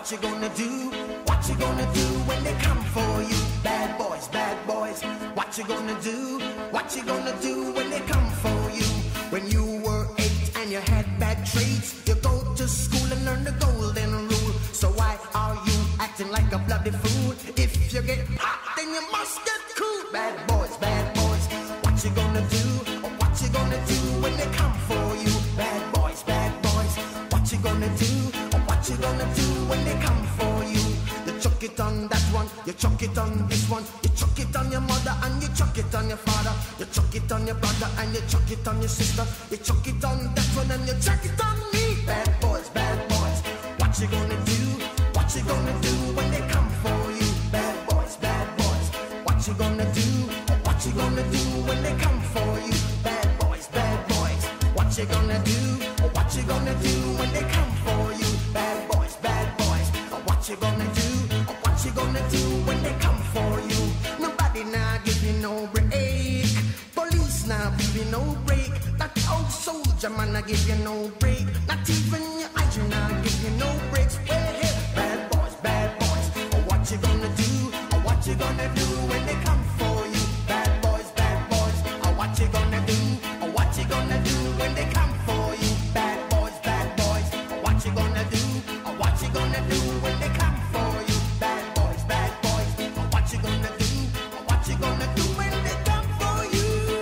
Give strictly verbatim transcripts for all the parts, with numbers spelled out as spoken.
What you gonna do? What you gonna do when they come for you? Bad boys, bad boys. What you gonna do? What you gonna do when they come for you? When you were eight and you had bad traits, you go to school and learn the golden rule. So why are you acting like a bloody fool? If you get hot, then you must get cool. Bad boys, bad boys. What you gonna do? Or what you gonna do when they come for you? Bad boys, bad boys. What you gonna do? Or what you gonna do when they come for you? You chuck it on that one, you chuck it on this one, you chuck it on your mother and you chuck it on your father, you chuck it on your brother and you chuck it on your sister, you chuck it on that one and you chuck it on me. Bad boys, bad boys. What you gonna do? What you gonna do when they come for you? Bad boys, bad boys. What you gonna do? Or what you gonna do when they come for you? Bad boys, bad boys. What you gonna do? Or what you gonna do when they come for you? Bad boys, bad boys. Or what you gonna do? Or what you gonna do when they come for you? Nobody now give you no break. Police now give you no break. That old soldier man I give you no break. Not even your eyes now give you no breaks. Hey, hey, bad boys, bad boys. Or what you gonna do? Or what you gonna do when they come for you? Bad boys, bad boys. Or what you gonna do? Or what you gonna do when they come for you? Bad boys, bad boys. Or what you gonna do? Or what you gonna do when they come for you? Bad boys, bad boys. Or what you gonna do? Or what you gonna do when they come for you?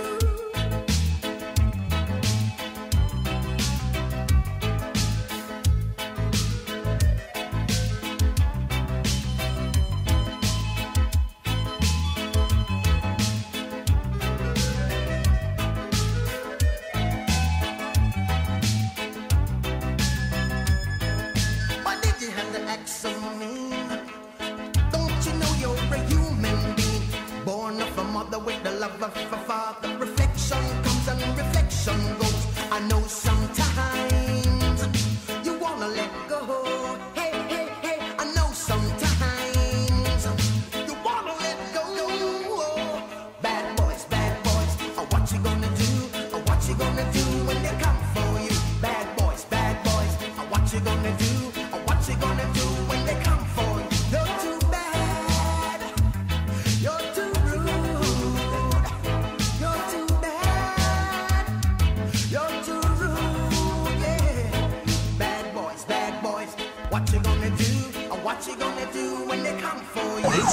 Why did you have to act so mean? Don't you know you're a human being? Born of a mother with the love of a father. Reflection comes and reflection goes. I know sometimes you wanna let go. Hey, hey, hey, I know sometimes you wanna let go. Bad boys, bad boys. Or what you gonna do? Or what you gonna do when they come for you? Bad boys, bad boys. Or what you gonna do? Or what you gonna do when they come for you? You're too bad. You're too rude. You're too bad. You're too rude, yeah. Bad boys, bad boys. What you gonna do? Or what you gonna do when they come for you? What you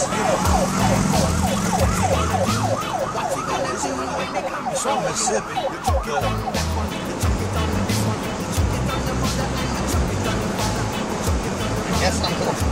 gonna do when they come for you? Mississippi. You chuck it on that one, you chuck it on this one, you chuck it on the mother and you chuck it on the father, you chuck it on the brother. Yes, I'm